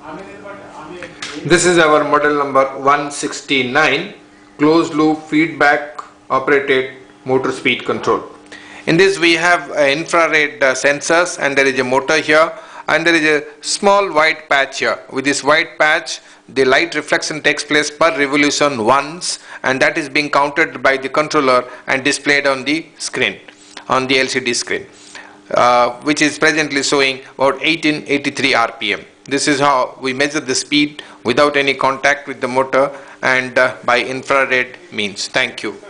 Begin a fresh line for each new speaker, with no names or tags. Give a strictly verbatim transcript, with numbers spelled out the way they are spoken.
This is our model number one sixty-nine, closed loop feedback operated motor speed control. In this we have uh, infrared uh, sensors, and there is a motor here, and there is a small white patch here. With this white patch, the light reflection takes place per revolution once, and that is being counted by the controller and displayed on the screen, on the L C D screen, uh, which is presently showing about eighteen eighty-three R P M. This is how we measure the speed without any contact with the motor and uh, by infrared means. Thank you.